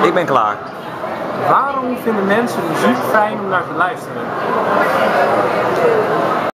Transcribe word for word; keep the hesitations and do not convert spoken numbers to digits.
Ik ben klaar. Waarom vinden mensen muziek fijn om naar te luisteren?